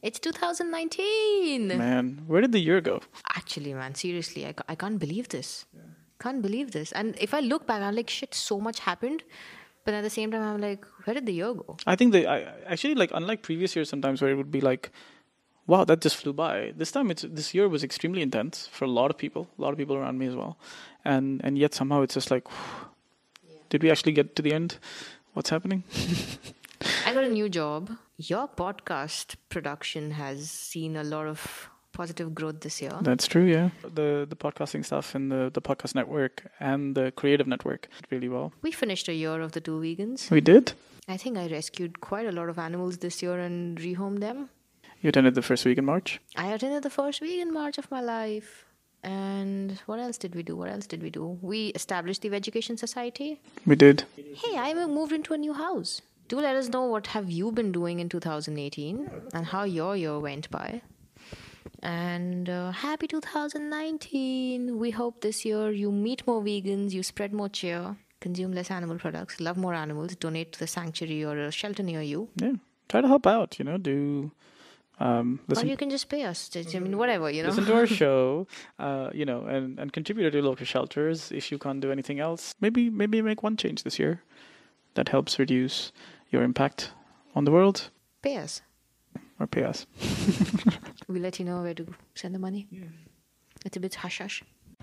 It's 2019. Man, where did the year go? Actually, man, seriously, I can't believe this. Can't believe this. And if I look back, I'm like, shit, so much happened. But at the same time, I'm like, where did the year go? I think actually, like, unlike previous years sometimes where it would be like, wow, that just flew by. This time, this year was extremely intense for a lot of people around me as well. And yet somehow it's just like, did we actually get to the end? What's happening? I got a new job. Your podcast production has seen a lot of positive growth this year. That's true, yeah. The podcasting stuff and the podcast network and the creative network did really well. We finished a year of the 2 vegans. We did? I think I rescued quite a lot of animals this year and rehomed them. You attended the first vegan march? I attended the first vegan march of my life. And what else did we do? We established the Vegenuary Society. We did. Hey, I moved into a new house. Do let us know what have you been doing in 2018 and how your year went by. And happy 2019. We hope this year you meet more vegans, you spread more cheer, consume less animal products, love more animals, donate to the sanctuary or a shelter near you. Yeah. Try to help out, do... Or you can just pay us. I mean, whatever, Listen to our show, and contribute to local shelters. If you can't do anything else, maybe make one change this year that helps reduce your impact on the world. Pay us. Or pay us. We'll let you know where to send the money. Yeah. It's a bit hush-hush.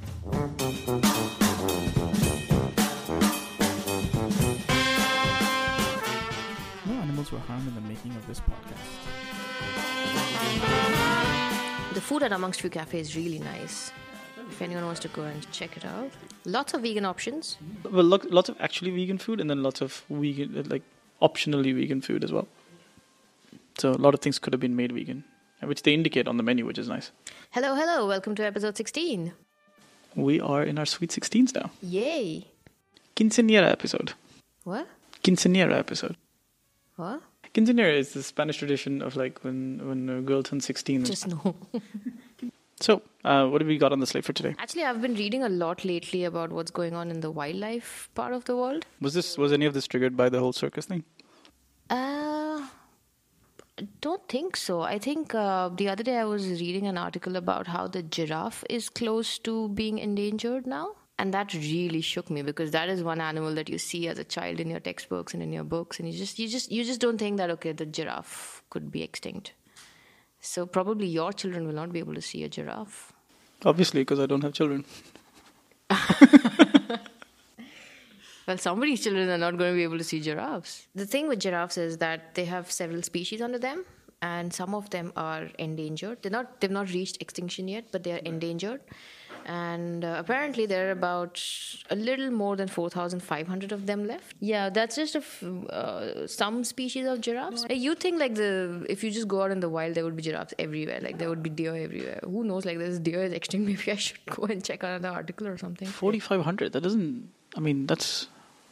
No animals were harmed in the making of this podcast. The food at Amongst Few Cafe is really nice. If anyone wants to go and check it out. Lots of vegan options. Well, lots of actually vegan food and then lots of vegan, like optionally vegan food as well. So a lot of things could have been made vegan, which they indicate on the menu, which is nice. Hello. Welcome to episode 16. We are in our sweet 16s now. Yay. Quinceañera episode. What? Quinceañera episode. What? Quinceañera is the Spanish tradition of like when a girl turns 16. Just no. So, what have we got on the slate for today? Actually, I've been reading a lot lately about what's going on in the wildlife part of the world. Was any of this triggered by the whole circus thing? Don't think so. I think the other day I was reading an article about how the giraffe is close to being endangered now. And that really shook me because that is one animal that you see as a child in your textbooks and in your books. And you just don't think that, okay, the giraffe could be extinct. So probably your children will not be able to see a giraffe. Obviously, because I don't have children. Well, somebody's children are not going to be able to see giraffes. The thing with giraffes is that they have several species under them, and some of them are endangered. They've not reached extinction yet, but they are endangered. And apparently there are about a little more than 4,500 of them left. Yeah, that's just some species of giraffes. You think like if you just go out in the wild, there would be giraffes everywhere. Like there would be deer everywhere. Who knows? Like this deer is extinct. Maybe I should go and check another article or something. 4,500. That doesn't. I mean, that's.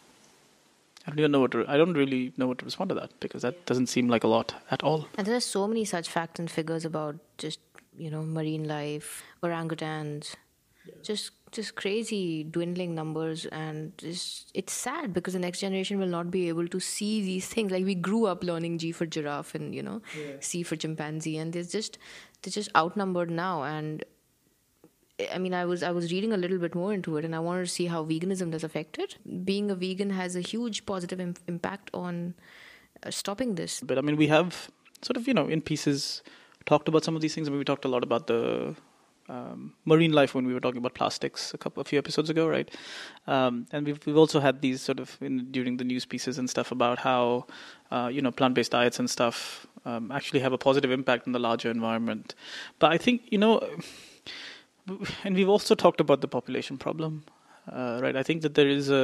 I don't really know what to respond to that because that doesn't seem like a lot at all. And there are so many such facts and figures about just marine life, orangutans. Just crazy dwindling numbers, and it's sad because the next generation will not be able to see these things. Like we grew up learning G for giraffe and C for chimpanzee, and they're just outnumbered now. And I mean, I was reading a little bit more into it, and I wanted to see how veganism does affect it. Being a vegan has a huge positive impact on stopping this. But I mean, we have sort of in pieces talked about some of these things. I mean, we talked a lot about the marine life when we were talking about plastics a few episodes ago, right? And we've also had these sort of during the news pieces and stuff about how plant-based diets and stuff actually have a positive impact on the larger environment. But I think and we've also talked about the population problem, right? I think that there is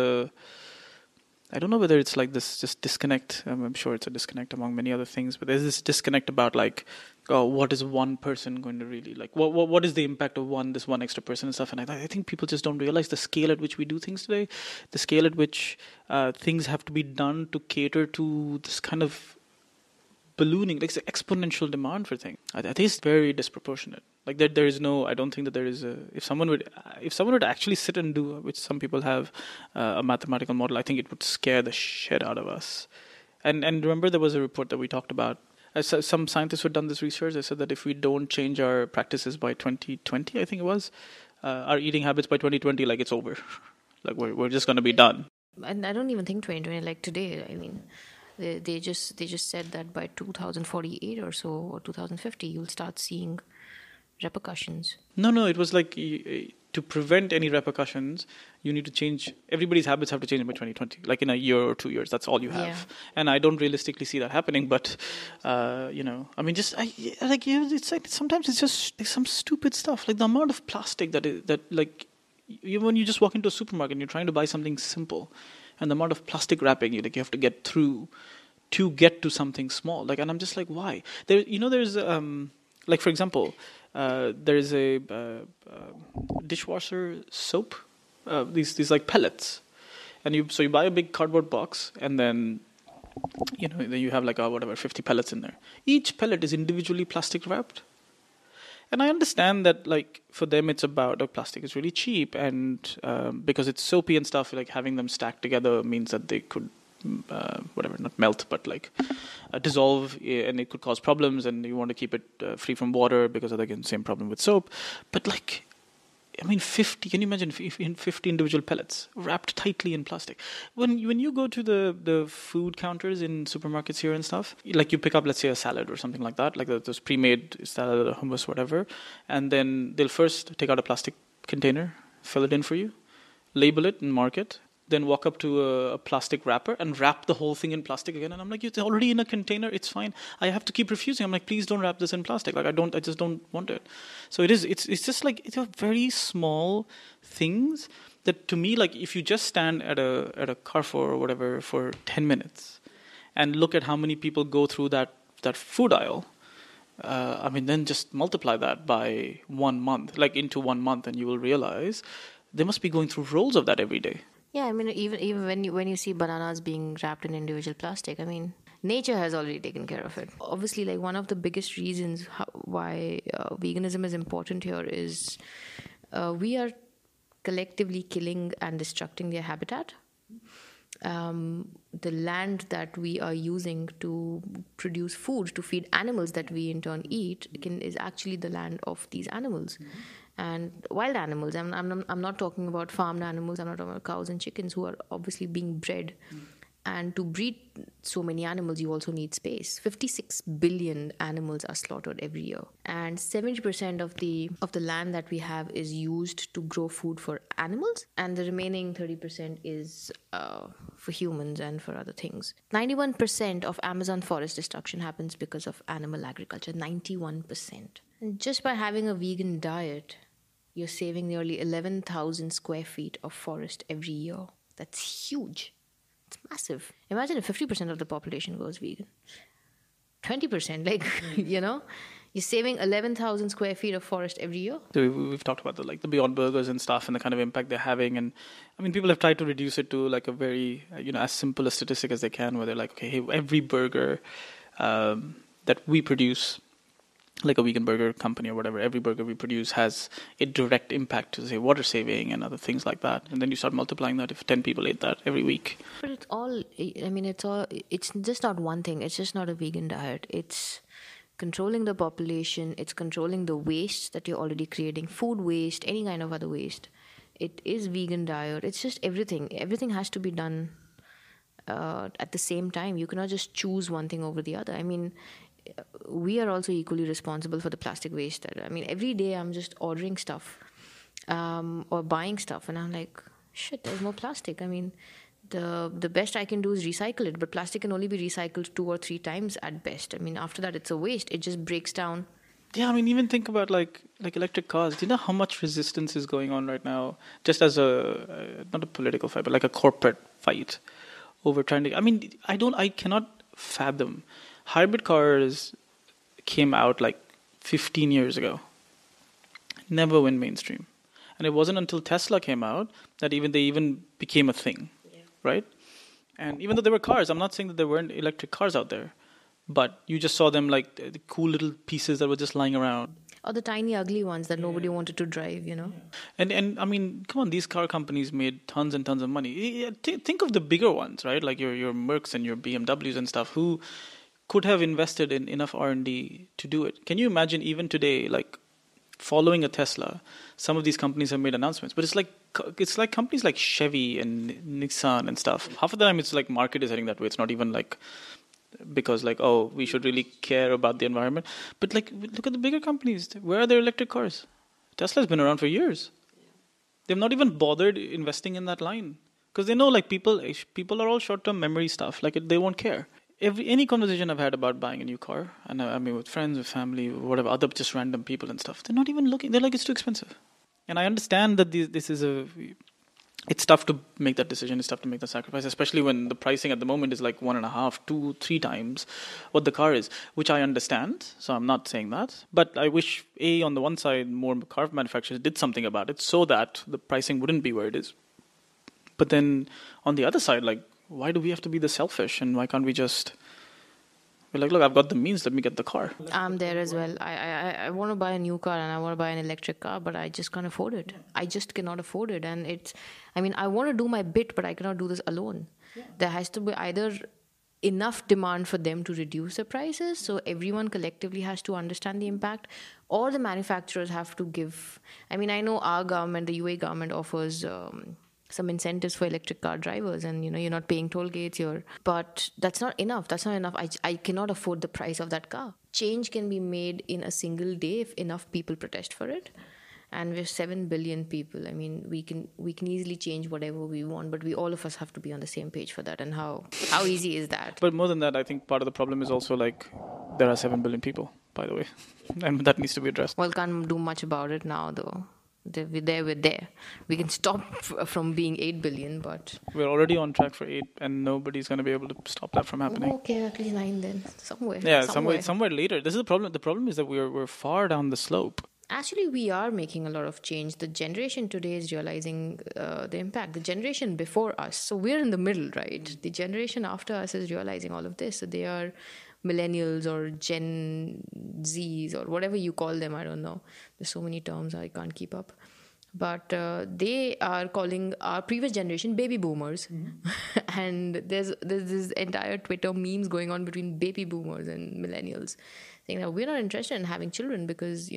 I don't know whether it's like this just disconnect. I'm sure it's a disconnect among many other things, but there's this disconnect about like, what is one person going to really like? What is the impact of this one extra person and stuff? And I think people just don't realize the scale at which we do things today, the scale at which things have to be done to cater to this kind of ballooning, like exponential demand for things. I think it's very disproportionate. Like there is no. I don't think that there is a. If someone would actually sit and do, which some people have, a mathematical model, I think it would scare the shit out of us. And remember, there was a report that we talked about. some scientists who had done this research, they said that if we don't change our practices by 2020, I think it was, our eating habits by 2020, like it's over. Like we're just going to be done. And I don't even think 2020, like today. I mean, they just said that by 2048 or so, or 2050, you'll start seeing repercussions. No, it was like to prevent any repercussions, you need to change. Everybody's habits have to change by 2020, like in a year or 2 years. That's all you have. Yeah. And I don't realistically see that happening. But I mean, it's like sometimes it's just like some stupid stuff, like the amount of plastic when you just walk into a supermarket and you're trying to buy something simple, and the amount of plastic wrapping you have to get through to get to something small. Like, and I'm just like, why? There's like, for example, there is a dishwasher soap, these like pellets, and you buy a big cardboard box, and then then you have like 50 pellets in there. Each pellet is individually plastic wrapped. And I understand that, like, for them it's about plastic is really cheap, and because it's soapy and stuff, like having them stacked together means that they could not melt, but like dissolve, and it could cause problems, and you want to keep it free from water because of, again, same problem with soap. But like, I mean, 50, can you imagine 50 individual pellets wrapped tightly in plastic? When you go to the food counters in supermarkets here and stuff, like you pick up, let's say, a salad or something like that, like those pre-made salad or hummus, whatever, and then they'll first take out a plastic container, fill it in for you, label it and mark it, then walk up to a plastic wrapper and wrap the whole thing in plastic again. And I'm like, it's already in a container, it's fine. I have to keep refusing. I'm like, please don't wrap this in plastic. Like, I just don't want it. So it's just like, it's a very small things that, to me, like, if you just stand at a Carrefour or whatever for 10 minutes and look at how many people go through that food aisle, I mean, then just multiply that by 1 month, like into 1 month, and you will realize they must be going through rolls of that every day. Yeah, I mean, even when you see bananas being wrapped in individual plastic, I mean, nature has already taken care of it. Obviously, like, one of the biggest reasons why veganism is important here is we are collectively killing and destructing their habitat. The land that we are using to produce food, to feed animals that we in turn eat, is actually the land of these animals. Mm-hmm. And wild animals. I'm not talking about farmed animals. I'm not talking about cows and chickens who are obviously being bred. Mm. And to breed so many animals, you also need space. 56 billion animals are slaughtered every year, and 70% of the land that we have is used to grow food for animals, and the remaining 30% is for humans and for other things. 91% of Amazon forest destruction happens because of animal agriculture. 91%. And just by having a vegan diet, you're saving nearly 11,000 square feet of forest every year. That's huge. It's massive. Imagine if 50% of the population goes vegan. 20%, like, you're saving 11,000 square feet of forest every year. So we've talked about the Beyond Burgers and stuff and the kind of impact they're having. And I mean, people have tried to reduce it to like a very, as simple a statistic as they can, where they're like, okay, hey, every burger that we produce, like a vegan burger company or whatever, every burger we produce has a direct impact to, say, water saving and other things like that. And then you start multiplying that if 10 people ate that every week. But it's just not one thing. It's just not a vegan diet. It's controlling the population. It's controlling the waste that you're already creating, food waste, any kind of other waste. It is vegan diet. It's just everything. Everything has to be done at the same time. You cannot just choose one thing over the other. I mean, we are also equally responsible for the plastic waste. I mean, every day I'm just ordering stuff or buying stuff, and I'm like, shit, there's more plastic. I mean, the best I can do is recycle it, but plastic can only be recycled 2 or 3 times at best. I mean, after that, it's a waste. It just breaks down. Yeah, I mean, even think about like electric cars. Do you know how much resistance is going on right now, just as not a political fight, but like a corporate fight over trying to, I mean, I cannot fathom. Hybrid cars came out like 15 years ago. Never went mainstream. And it wasn't until Tesla came out that they even became a thing, right? And even though there were cars, I'm not saying that there weren't electric cars out there, but you just saw them like the cool little pieces that were just lying around. Or the tiny ugly ones that nobody wanted to drive, And I mean, come on, these car companies made tons and tons of money. Think of the bigger ones, right? Like your Mercs and your BMWs and stuff, who could have invested in enough R&D to do it. Can you imagine even today, like following a Tesla, some of these companies have made announcements, but it's like companies like Chevy and Nissan and stuff. Half of the time it's like market is heading that way. It's not even like because like, oh, we should really care about the environment. But like, look at the bigger companies. Where are their electric cars? Tesla's been around for years. They've not even bothered investing in that line because they know like people are all short-term memory stuff. Like they won't care. Any conversation I've had about buying a new car, and I mean with friends, with family, whatever, other just random people and stuff, they're not even looking. They're like, it's too expensive. And I understand that it's tough to make that decision. It's tough to make the sacrifice, especially when the pricing at the moment is like 1.5, 2, 3 times what the car is, which I understand. So I'm not saying that. But I wish, on the one side, more car manufacturers did something about it so that the pricing wouldn't be where it is. But then on the other side, like, why do we have to be the selfish? And why can't we just be like, look, I've got the means, let me get the car. I'm there as well. I want to buy a new car and I want to buy an electric car, but I just can't afford it. I just cannot afford it. And I want to do my bit, but I cannot do this alone. Yeah. There has to be either enough demand for them to reduce the prices, so everyone collectively has to understand the impact, or the manufacturers have to give. I mean, I know our government, the UAE government, offers some incentives for electric car drivers, and you're not paying toll gates here, but that's not enough. I cannot afford the price of that car. Change can be made in a single day if enough people protest for it, and we're 7 billion people. I mean, we can easily change whatever we want, but all of us have to be on the same page for that. And how easy is that? But more than that, I think part of the problem is also like there are 7 billion people, by the way, and that needs to be addressed. Well, can't do much about it now though. We're there. We can stop from being 8 billion, but we're already on track for 8, and nobody's going to be able to stop that from happening. Okay, at least 9 then. Somewhere. Yeah, somewhere later. This is the problem. The problem is that we're far down the slope. Actually, we are making a lot of change. The generation today is realizing the impact. The generation before us, so we're in the middle, right? The generation after us is realizing all of this. So they are millennials or Gen Zs or whatever you call them. I don't know. There's so many terms I can't keep up. But they are calling our previous generation baby boomers. Mm-hmm. And there's this entire Twitter memes going on between baby boomers and millennials saying that we're not interested in having children because,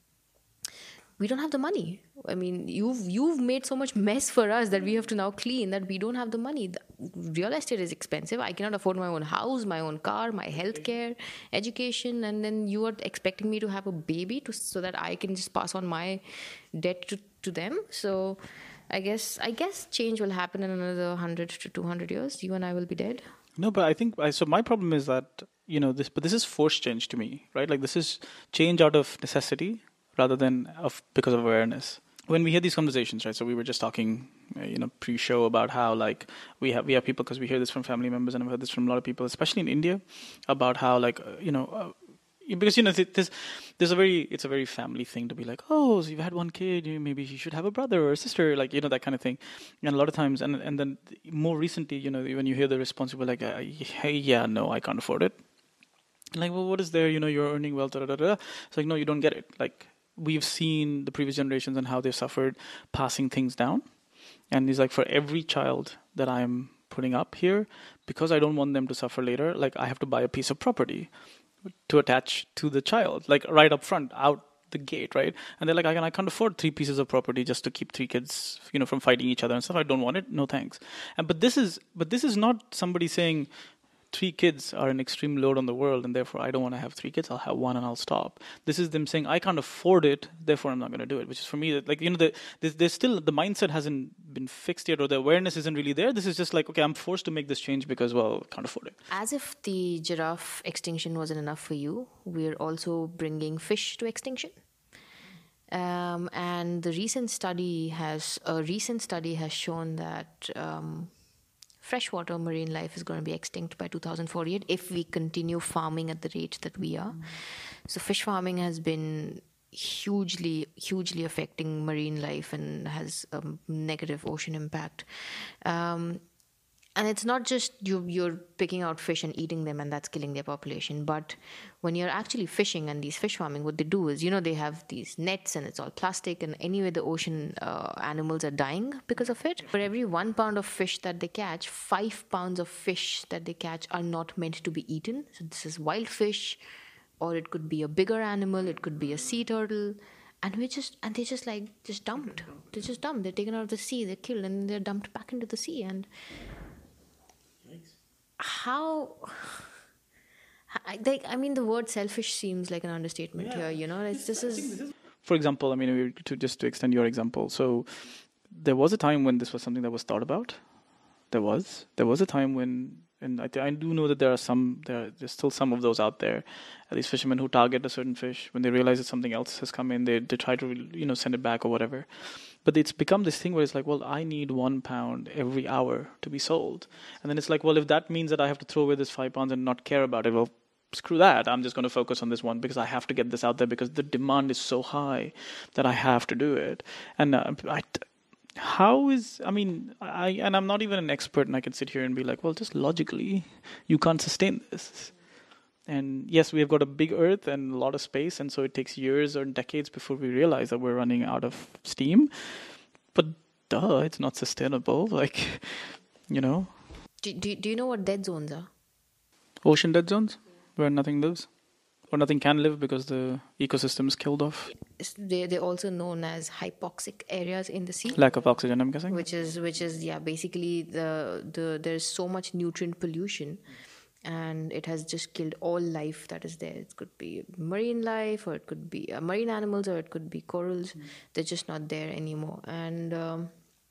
we don't have the money. I mean, you've made so much mess for us that we have to now clean that we don't have the money. Real estate is expensive. I cannot afford my own house, my own car, my healthcare, education, and then you are expecting me to have a baby so that I can just pass on my debt to them. So I guess change will happen in another 100 to 200 years. You and I will be dead. No, but I think so. My problem is that this is forced change to me, right? Like this is change out of necessity rather than because of awareness. When we hear these conversations, right? So we were just talking, pre-show about how like we have people, because we hear this from family members, and I've heard this from a lot of people, especially in India, about how like because it's a very family thing to be like, oh, so you've had one kid, maybe you should have a brother or a sister, like that kind of thing. And a lot of times, and then more recently, when you hear the response, you're like, hey, yeah, no, I can't afford it. Like, well, what is there? You're earning well. It's like, no, you don't get it. Like, we've seen the previous generations and how they've suffered passing things down. And he's like, for every child that I'm putting up here, because I don't want them to suffer later, like I have to buy a piece of property to attach to the child, like right up front, out the gate, right? And they're like, I can't afford 3 pieces of property just to keep 3 kids, from fighting each other and stuff. I don't want it. No thanks. But this is not somebody saying 3 kids are an extreme load on the world, and therefore I don't want to have 3 kids. I'll have 1 and I'll stop. This is them saying I can't afford it, therefore I'm not going to do it. Which is for me, like there's still the mindset hasn't been fixed yet, or the awareness isn't really there. This is just like, okay, I'm forced to make this change because I can't afford it. As if the giraffe extinction wasn't enough for you, we're also bringing fish to extinction. And the recent study has shown that freshwater marine life is going to be extinct by 2048 if we continue farming at the rate that we are. So fish farming has been hugely affecting marine life and has a negative ocean impact. And it's not just you're picking out fish and eating them and that's killing their population, but when you're actually fishing and these fish farming, what they do is, they have these nets and it's all plastic, and anyway the ocean animals are dying because of it. For every 1 pound of fish that they catch, 5 pounds of fish that they catch are not meant to be eaten. So this is wild fish, or it could be a bigger animal, it could be a sea turtle. And they just dumped. They're just dumped. They're taken out of the sea, they're killed, and they're dumped back into the sea. And how the word selfish seems like an understatement here. This is For example, to extend your example, so there was a time when this was something that was thought about. There was a time when, and I do know that there's still some of those out there, at least fishermen who target a certain fish when they realize that something else has come in, they try to send it back or whatever. But it's become this thing where it's like, well, I need 1 pound every hour to be sold, and then it's like, well, if that means that I have to throw away this 5 pounds and not care about it, well, screw that. I'm just going to focus on this one because I have to get this out there because the demand is so high that I have to do it. And I'm not even an expert, and I can sit here and be like, well, just logically, you can't sustain this. And yes, we have got a big earth and a lot of space, and so it takes years or decades before we realize that we're running out of steam. But it's not sustainable. Do you know what dead zones are? Ocean dead zones, where nothing lives. Or nothing can live because the ecosystem is killed off. They're also known as hypoxic areas in the sea. Lack of oxygen, I'm guessing. Which is basically there's so much nutrient pollution, and it has just killed all life that is there. It could be marine life, or it could be marine animals, or it could be corals. They're just not there anymore. And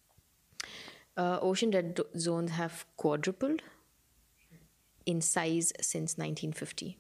ocean dead zones have quadrupled in size since 1950.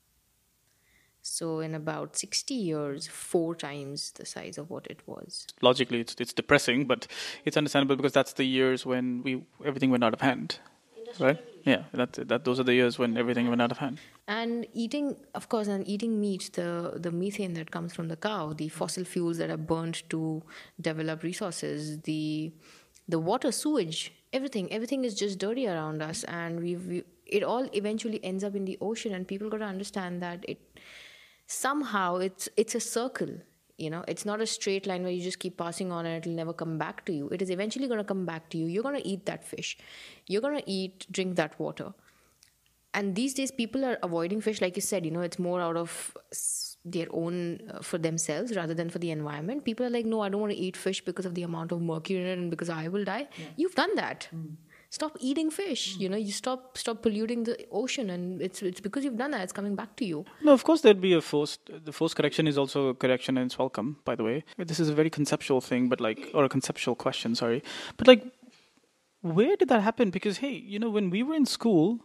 So in about 60 years, 4 times the size of what it was. Logically, it's depressing, but it's understandable because that's the years when everything went out of hand, right? Yeah, those are the years when everything went out of hand. And eating meat, the methane that comes from the cow, the fossil fuels that are burnt to develop resources, the water, sewage, everything is just dirty around us, and it all eventually ends up in the ocean. And people got to understand that somehow it's a circle. It's not a straight line where you just keep passing on and it'll never come back to you. It is eventually going to come back to you. You're going to eat that fish. You're going to drink that water. And these days people are avoiding fish, like you said, it's more out of their own, for themselves rather than for the environment. People are like, no, I don't want to eat fish because of the amount of mercury in it and because I will die. Yeah. You've done that. Stop eating fish. You stop polluting the ocean, and it's because you've done that. It's coming back to you. No, of course there'd be the forced correction is also a correction, and it's welcome, by the way. This is a very conceptual thing, or a conceptual question, sorry. But where did that happen? Because hey, when we were in school,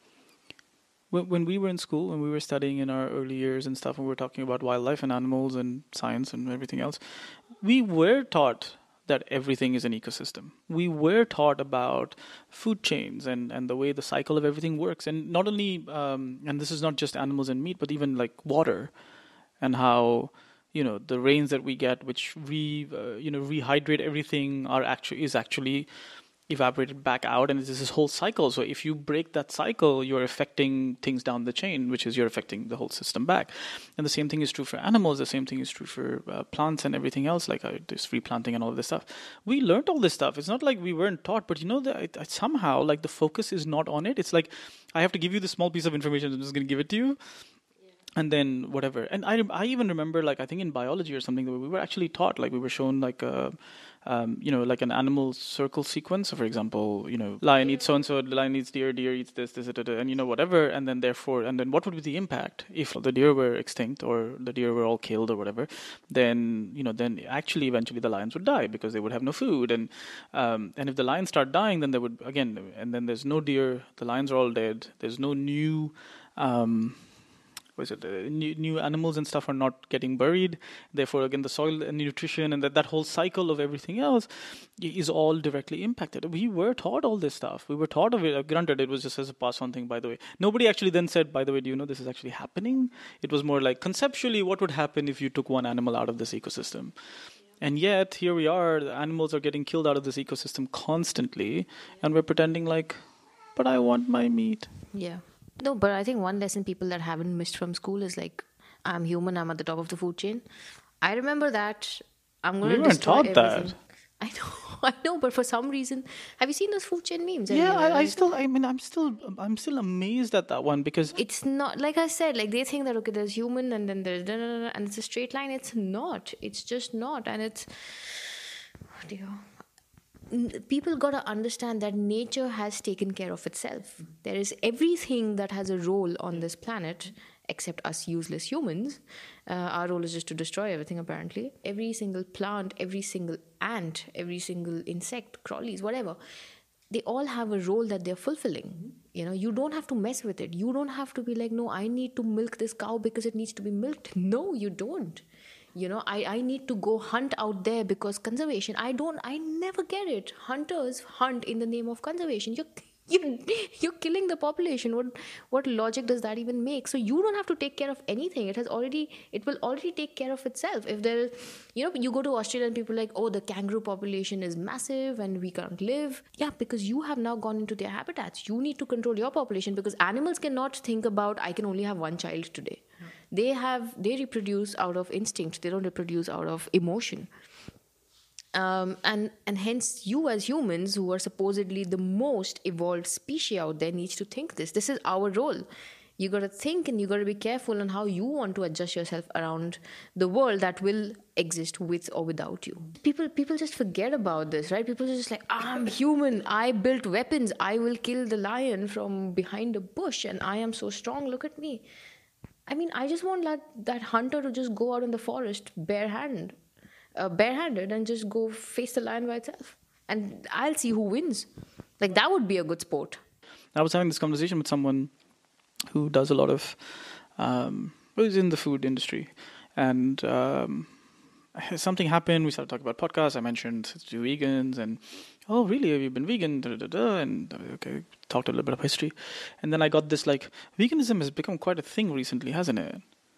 when we were studying in our early years and stuff, and we were talking about wildlife and animals and science and everything else, we were taught that everything is an ecosystem. We were taught about food chains and the way the cycle of everything works. And not only, and this is not just animals and meat, but even like water, and how, the rains that we get, which rehydrate everything, is actually evaporated back out, and it's this whole cycle. So if you break that cycle, you're affecting things down the chain, which is you're affecting the whole system back. And the same thing is true for animals. The same thing is true for plants and everything else, like this replanting and all of this stuff. We learned all this stuff. It's not like we weren't taught, but that somehow like the focus is not on it. It's like, I have to give you this small piece of information. I'm just going to give it to you. And then whatever. And I even remember, like, I think in biology or something, we were actually taught, like, we were shown like like an animal circle sequence. So for example, lion eats so-and-so, the lion eats deer eats this, and whatever. And then what would be the impact if the deer were extinct or the deer were all killed or whatever? Then actually eventually the lions would die because they would have no food. And if the lions start dying, then there would, again, and then there's no deer, the lions are all dead. There's no new, new animals and stuff are not getting buried. Therefore, again, the soil and nutrition and that whole cycle of everything else is all directly impacted. We were taught all this stuff. We were taught of it. Granted, it was just as a pass-on thing, by the way. Nobody actually then said, by the way, do you know this is actually happening? It was more like, conceptually, what would happen if you took one animal out of this ecosystem? And yet, here we are, the animals are getting killed out of this ecosystem constantly, and we're pretending like, but I want my meat. Yeah. No, but I think one lesson people that haven't missed from school is like, I'm human, I'm at the top of the food chain. I remember that I'm going We to weren't destroy taught everything. that. I know, I know, but for some reason, have you seen those food chain memes? Yeah, Anyway, I'm still amazed at that one because it's not, like I said, like they think that, okay, there's human and then there's, and it's a straight line. It's not. It's just not. And it's, oh dear. People got to understand that nature has taken care of itself. There is everything that has a role on this planet except us useless humans. Our role is just to destroy everything, apparently. Every single plant, every single ant, every single insect, crawlies, whatever, they all have a role that they're fulfilling. You know, you don't have to mess with it. You don't have to be like, no, I need to milk this cow because it needs to be milked. No, you don't. You know, I need to go hunt out there because conservation. I never get it. Hunters hunt in the name of conservation. You're killing the population. What logic does that even make? So you don't have to take care of anything. It will already take care of itself. If there, you know, you go to Australia and people are like, oh, the kangaroo population is massive and we can't live. Yeah, because you have now gone into their habitats. You need to control your population because animals cannot think about, I can only have one child today. They reproduce out of instinct. They don't reproduce out of emotion. And hence you as humans, who are supposedly the most evolved species out there, needs to think this. This is our role. You got to think and you got to be careful on how you want to adjust yourself around the world that will exist with or without you. People just forget about this, right? People are just like, I'm human. I built weapons. I will kill the lion from behind a bush and I am so strong. Look at me. I mean, I just want that hunter to just go out in the forest barehanded and just go face the lion by itself. And I'll see who wins. Like, that would be a good sport. I was having this conversation with someone who does a lot of, who's in the food industry. And something happened. We started talking about podcasts. I mentioned to vegans and, oh, really? Have you been vegan? And okay, talked a little bit of history. And then I got this, like, veganism has become quite a thing recently, hasn't it?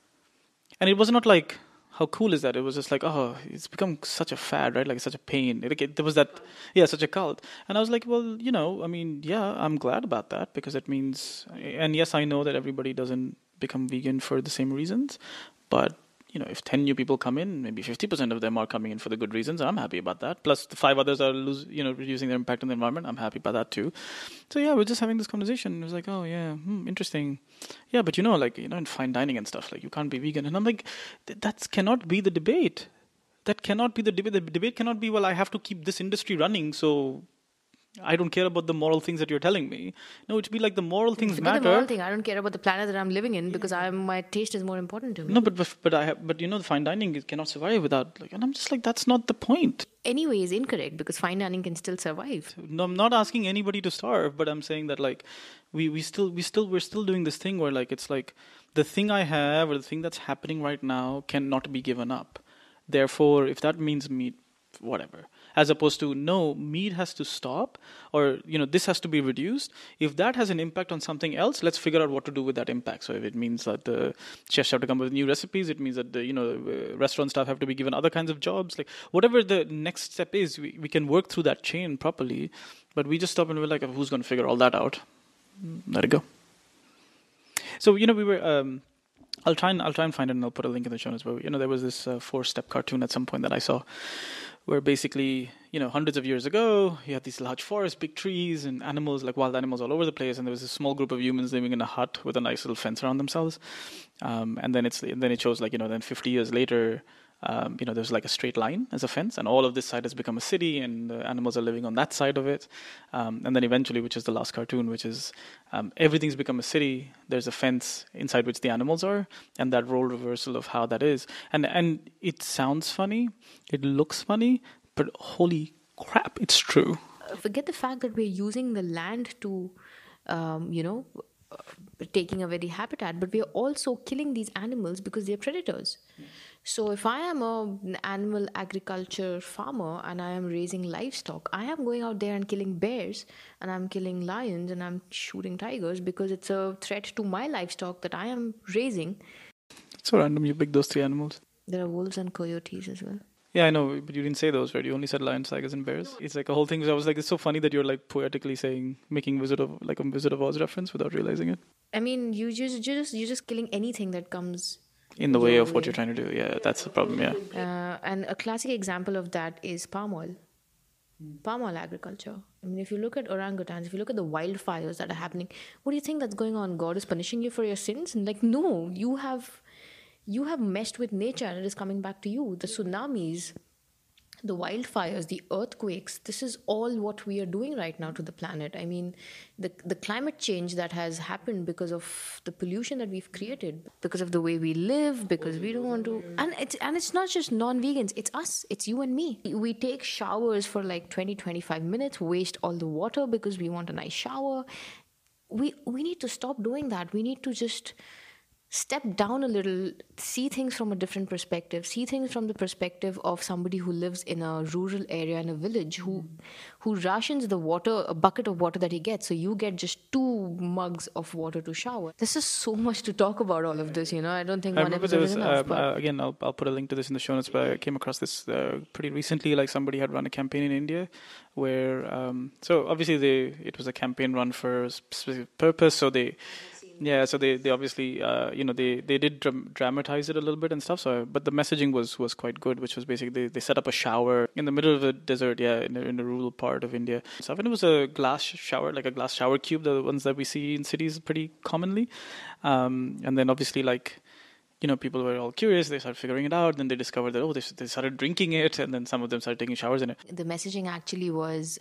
And it was not like, how cool is that? It was just like, oh, it's become such a fad, right? Like, such a pain. There was that, such a cult. And I was like, well, I mean, yeah, I'm glad about that because it means, and yes, I know that everybody doesn't become vegan for the same reasons, but if 10 new people come in, maybe 50% of them are coming in for the good reasons. I'm happy about that. Plus the 5 others are reducing their impact on the environment. I'm happy about that too. So yeah, we're just having this conversation. It was like, oh yeah, interesting. Yeah, but in fine dining and stuff, like you can't be vegan. And I'm like, that cannot be the debate. That cannot be the debate. The debate cannot be, well, I have to keep this industry running, so I don't care about the moral things that you're telling me. No, it'd be like the moral things matter. The moral thing, I don't care about the planet that I'm living in because my taste is more important to me. No, but the fine dining cannot survive without, like, and I'm just like, that's not the point. Anyway, is incorrect because fine dining can still survive. No, I'm not asking anybody to starve, but I'm saying that, like, we're still doing this thing where, like, it's like the thing I have or the thing that's happening right now cannot be given up. Therefore, if that means meat, whatever. As opposed to, no, meat has to stop, or this has to be reduced. If that has an impact on something else, let's figure out what to do with that impact. So if it means that the chefs have to come up with new recipes, it means that the restaurant staff have to be given other kinds of jobs. Like, whatever the next step is, we can work through that chain properly. But we just stop and we're like, who's going to figure all that out? Let it go. So we were. I'll try and find it, and I'll put a link in the show notes. But there was this 4-step cartoon at some point that I saw, where basically, hundreds of years ago, you had these large forests, big trees, and animals, like wild animals all over the place, and there was a small group of humans living in a hut with a nice little fence around themselves. And then it shows, like, then 50 years later, there's like a straight line as a fence, and all of this side has become a city, and the animals are living on that side of it. And then eventually, which is the last cartoon, which is everything's become a city. There's a fence inside which the animals are, and that role reversal of how that is. And it sounds funny, it looks funny, but holy crap, it's true. Forget the fact that we're using the land to, taking a very habitat, but we're also killing these animals because they're predators. So if I am an animal agriculture farmer and I am raising livestock, I am going out there and killing bears, and I'm killing lions, and I'm shooting tigers because it's a threat to my livestock that I am raising. It's so random you pick those 3 animals. There are wolves and coyotes as well. Yeah, I know, but you didn't say those, right? You only said lions, tigers, and bears. It's like a whole thing. So I was like, it's so funny that you're like poetically saying, making Wizard of Oz reference without realizing it. I mean, you're just killing anything that comes In the way your of what you're way. trying to do. Yeah, that's the problem. Yeah. And a classic example of that is palm oil agriculture. I mean, if you look at orangutans, if you look at the wildfires that are happening, what do you think that's going on? God is punishing you for your sins? And like, no, you have messed with nature and it is coming back to you. The tsunamis, the wildfires, the earthquakes, this is all what we are doing right now to the planet. I mean, the climate change that has happened because of the pollution that we've created, because of the way we live, because we don't want to, and it's not just non-vegans, it's us, it's you and me. We take showers for like 20-25 minutes, waste all the water because we want a nice shower. We need to stop doing that. We need to just step down a little, see things from a different perspective, see things from the perspective of somebody who lives in a rural area in a village who rations the water, a bucket of water that he gets, so you get just 2 mugs of water to shower. This is so much to talk about all of this, I don't think I one remember there episode was is enough, but again. I'll put a link to this in the show notes. But I came across this pretty recently. Like somebody had run a campaign in India, where so obviously it was a campaign run for a specific purpose. So they obviously they did dramatize it a little bit and stuff. So but the messaging was quite good, which was basically they set up a shower in the middle of the desert, in the rural part of India. Stuff, and it was a glass shower, like a glass shower cube, the ones that we see in cities pretty commonly. And then obviously people were all curious. They started figuring it out. Then they discovered that they started drinking it, and then some of them started taking showers in it. the messaging actually was,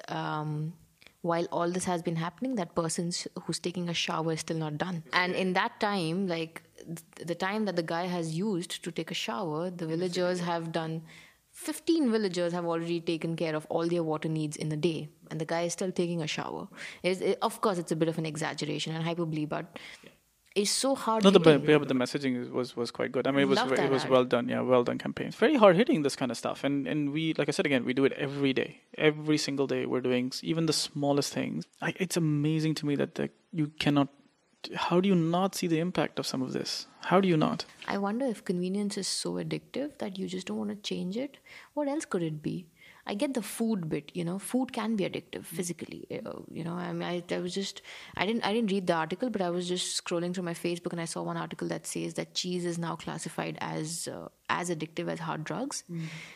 while all this has been happening, that person who's taking a shower is still not done. And in that time, like the time that the guy has used to take a shower, the villagers have done 15 villagers have already taken care of all their water needs in a day, and the guy is still taking a shower. Of course, it's a bit of an exaggeration and hyperbole, but it's so hard. No, but the messaging was quite good. I mean, it was well done. Yeah, well done campaign. It's very hard hitting, this kind of stuff, and we, like I said again, we do it every day, every single day. We're doing even the smallest things. It's amazing to me that you cannot. How do you not see the impact of some of this? How do you not? I wonder if convenience is so addictive that you just don't want to change it. What else could it be? I get the food bit, food can be addictive physically. I mean, I didn't read the article, but I was just scrolling through my Facebook and I saw one article that says that cheese is now classified as addictive as hard drugs.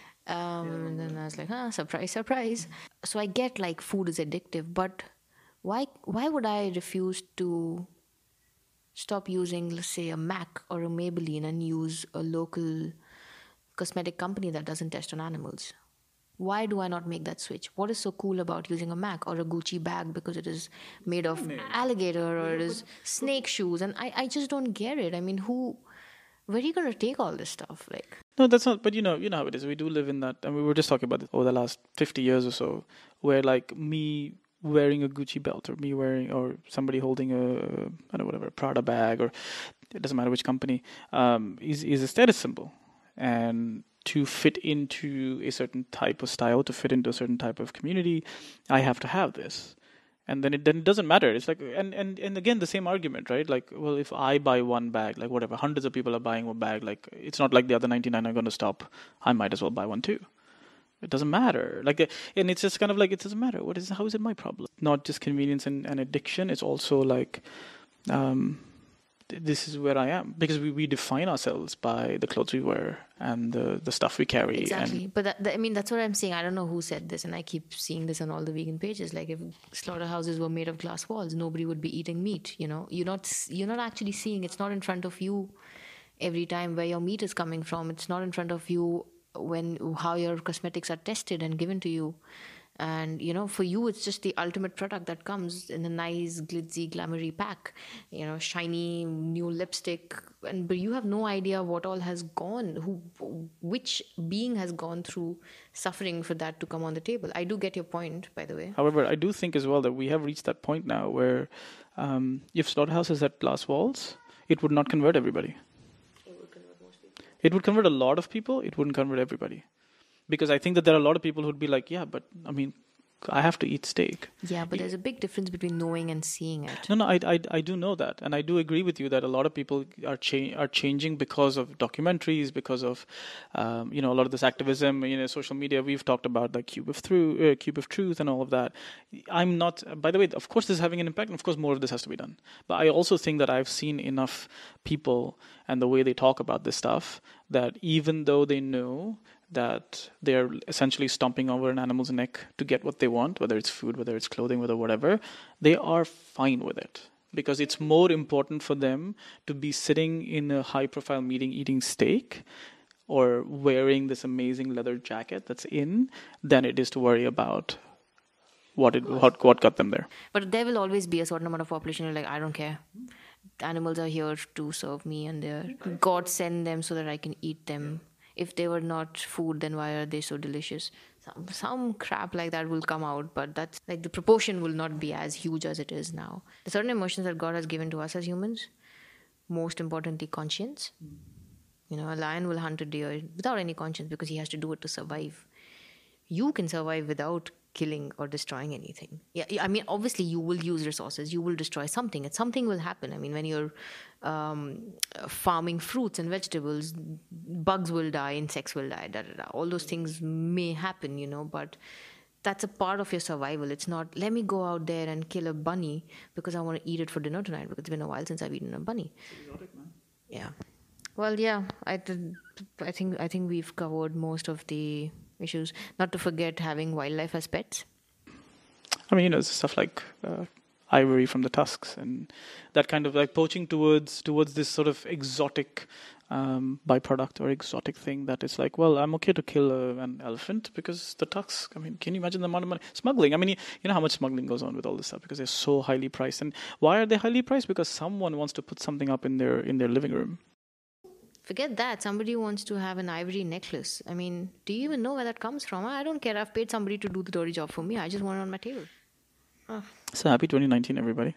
And then I was like, surprise, surprise. So I get like food is addictive, but why would I refuse to stop using, let's say, a MAC or a Maybelline and use a local cosmetic company that doesn't test on animals? Why do I not make that switch? What is so cool about using a MAC or a Gucci bag because it is made of alligator or it is snake shoes? And I just don't get it. I mean, where are you going to take all this stuff? Like, no, that's not. But you know how it is. We do live in that, and we were just talking about this over the last 50 years or so, where like me wearing a Gucci belt or somebody holding a Prada bag, or it doesn't matter which company, is a status symbol, and to fit into a certain type of style, to fit into a certain type of community, I have to have this. And then it doesn't matter. It's like, and again, the same argument, right? Like, well, if I buy one bag, like whatever, hundreds of people are buying one bag, like it's not like the other 99 are going to stop. I might as well buy one too. It doesn't matter. And it's just kind of like, it doesn't matter. How is it my problem? Not just convenience and addiction. It's also like, this is where I am, because we define ourselves by the clothes we wear and the stuff we carry. Exactly. But that's what I'm saying. I don't know who said this, and I keep seeing this on all the vegan pages. Like, if slaughterhouses were made of glass walls, nobody would be eating meat. You're not actually seeing. It's not in front of you every time where your meat is coming from. It's not in front of you how your cosmetics are tested and given to you. And for you, it's just the ultimate product that comes in a nice glitzy glamoury pack, shiny new lipstick, but you have no idea what all has gone, which being has gone through suffering for that to come on the table. I do get your point, by the way. However, I do think as well that we have reached that point now where if slaughterhouses had glass walls, it would not convert everybody. It would convert most people. It would convert a lot of people. It wouldn't convert everybody. Because I think that there are a lot of people who'd be like, yeah, but I mean, I have to eat steak. Yeah, but there's a big difference between knowing and seeing it. No, I do know that, and I do agree with you that a lot of people are changing because of documentaries, because of a lot of this activism, social media. We've talked about the cube of truth, and all of that. I'm not. By the way, of course, this is having an impact, and of course, more of this has to be done. But I also think that I've seen enough people and the way they talk about this stuff that even though they know that they're essentially stomping over an animal's neck to get what they want, whether it's food, whether it's clothing, whether whatever, they are fine with it. Because it's more important for them to be sitting in a high-profile meeting eating steak or wearing this amazing leather jacket that's in than it is to worry about what got them there. But there will always be a certain amount of population who are like, I don't care. Animals are here to serve me, and God send them so that I can eat them. If they were not food, then why are they so delicious? Some crap like that will come out, but that's like the proportion will not be as huge as it is now. The certain emotions that God has given to us as humans, most importantly, conscience. A lion will hunt a deer without any conscience because he has to do it to survive. You can survive without killing or destroying anything. Yeah, I mean, obviously you will use resources, you will destroy something, and something will happen. I mean, when you're farming fruits and vegetables, bugs will die, insects will die, all those things may happen, but that's a part of your survival. It's not, let me go out there and kill a bunny because I want to eat it for dinner tonight because it's been a while since I've eaten a bunny. Exotic, man. Yeah. Well, yeah, I think we've covered most of the issues. Not to forget having wildlife as pets. I mean, stuff like ivory from the tusks and that kind of like poaching towards this sort of exotic byproduct or exotic thing that is like, well, I'm okay to kill an elephant because the tusks. I mean, can you imagine the amount of money? Smuggling. I mean, you know how much smuggling goes on with all this stuff because they're so highly priced. And why are they highly priced? Because someone wants to put something up in their living room. Forget that. Somebody wants to have an ivory necklace. I mean, do you even know where that comes from? I don't care. I've paid somebody to do the dirty job for me. I just want it on my table. Oh. So happy 2019, everybody.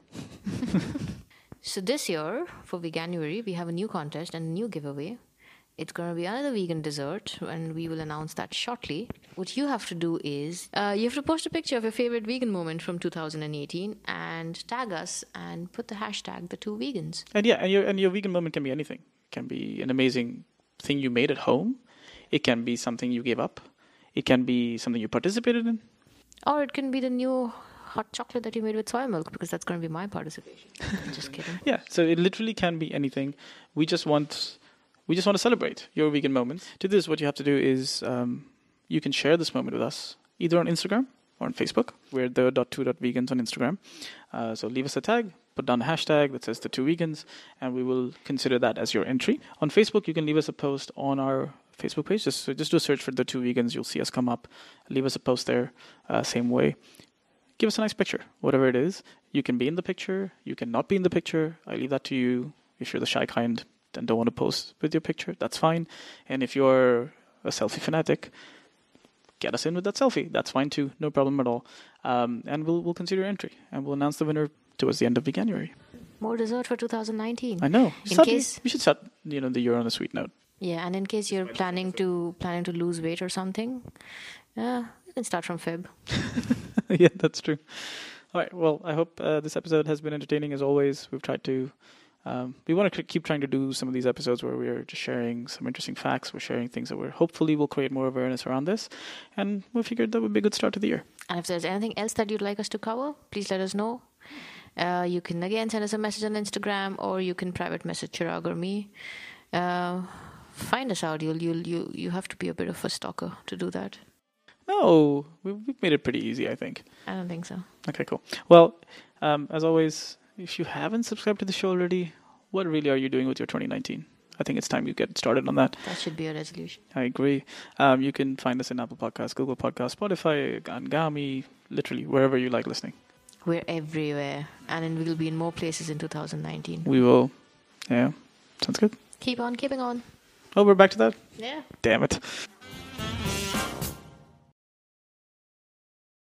So this year, for Veganuary, we have a new contest and a new giveaway. It's going to be another vegan dessert, and we will announce that shortly. What you have to do is, you have to post a picture of your favorite vegan moment from 2018 and tag us and put the hashtag #2vegans. And yeah, and your vegan moment can be anything. It can be an amazing thing you made at home. It can be something you gave up. It can be something you participated in. Or it can be the new hot chocolate that you made with soy milk, because that's going to be my participation. Just kidding. Yeah, so it literally can be anything. We just want to celebrate your vegan moment. To this, what you have to do is you can share this moment with us, either on Instagram or on Facebook. We're the .2.vegans on Instagram. So leave us a tag, put down a hashtag that says the2vegans, and we will consider that as your entry. On Facebook, you can leave us a post on our Facebook page. Just do a search for the2vegans. You'll see us come up. Leave us a post there, same way. Give us a nice picture, whatever it is. You can be in the picture. You can not be in the picture. I leave that to you. If you're the shy kind and don't want to post with your picture, that's fine. And if you're a selfie fanatic, get us in with that selfie. That's fine too. No problem at all. And we'll consider your entry. And we'll announce the winner towards the end of Veganuary. More dessert for 2019. I know. We should start the year on a sweet note. Yeah, and in case you're planning to lose weight or something, you can start from Feb. Yeah, that's true. All right. Well, I hope this episode has been entertaining as always. We've tried to. We want to keep trying to do some of these episodes where we're just sharing some interesting facts. We're sharing things that hopefully will create more awareness around this. And we figured that would be a good start to the year. And if there's anything else that you'd like us to cover, please let us know. You can again send us a message on Instagram, or you can private message Chirag or me. Find us out. You have to be a bit of a stalker to do that. No, we've made it pretty easy, I think. I don't think so. Okay, cool. Well, as always, if you haven't subscribed to the show already, what really are you doing with your 2019? I think it's time you get started on that. That should be a resolution. I agree. You can find us in Apple Podcasts, Google Podcasts, Spotify, Angami, literally wherever you like listening. We're everywhere, and we'll be in more places in 2019. We will. Yeah. Sounds good. Keep on keeping on. Oh, we're back to that? Yeah. Damn it.